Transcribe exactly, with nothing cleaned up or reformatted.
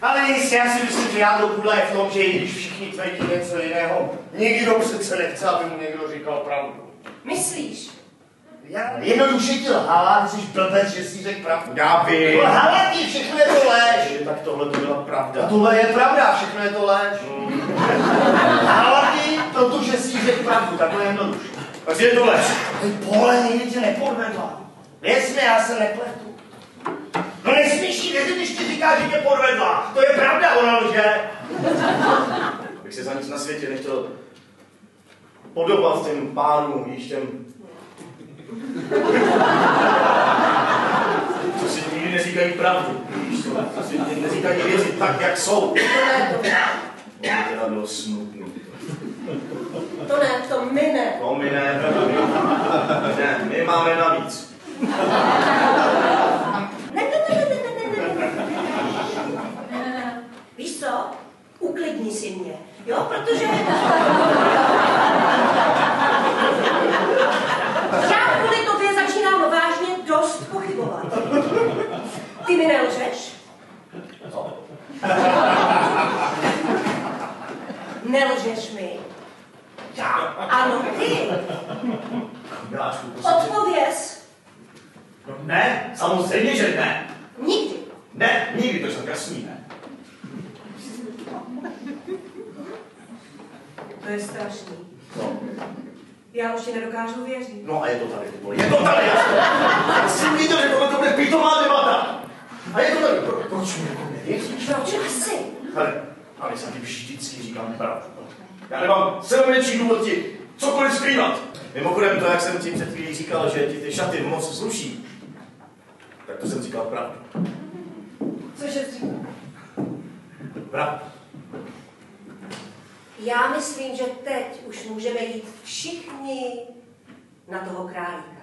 Ale jistě, já si myslím, že jádro pudla je v tom, že i když všichni tvrdí něco jiného, nikdo přece nechce, aby mu někdo říkal pravdu. Myslíš? Já jednoduše ti lhala, ty jsi blbec, že jsi řekl pravdu. Já vím. Lhala ti, všechno je to lež. Tak tohle to byla pravda. A tohle je pravda, všechno je to lež. Mm. Lhala ti, protože jsi řekl pravdu, takhle jednoduše. Takže je to lež. Pole, nikdy tě nepodvedla. Věř mi, já se nepletu. No nesmíš jí věřit, když ti říká, že tě podvedla. To je pravda, ona lže. Abych se za nic na světě nechtěl podobat těm pánům, víš, těm... Co si nikdy neříkají pravdu, víš, co si nikdy neříkají věci tak, jak jsou. To ne, to ne. To teda bylo smutný. To ne, to my ne. To my ne, ne, my máme navíc. Ne, ne, ne, ne, ne, ne, ne. Víš co? Uklidni si mě, jo, protože... Já kvůli tobě začínám vážně dost pochybovat. Ty mi nelžeš? Co? Nelžeš mi? Já? Ano, ty. Miláčku, prosím. Odpověz. No ne, samozřejmě, že ne. Nikdy. Ne, nikdy, to jsem jasný, ne. To je strašný. No. Já už ti nedokážu věřit. No a je to tady, ty vole, je to tady, jasně. Já jsem viděl, že tohle to bude pitomá debata. A je to tady, Pro, proč mi jako nevěříš? Proč asi? Hele, ale jsem ti vždycky říkám pravdu. Já nemám sebemenší důvod ti cokoliv skrývat. Mimochodem to, jak jsem ti před chvílí říkal, že ti ty šaty moc zruší, tak to jsem říkal pravdu. Cože jsi říkal? Pravdu. Já myslím, že teď už můžeme jít všichni na toho králíka.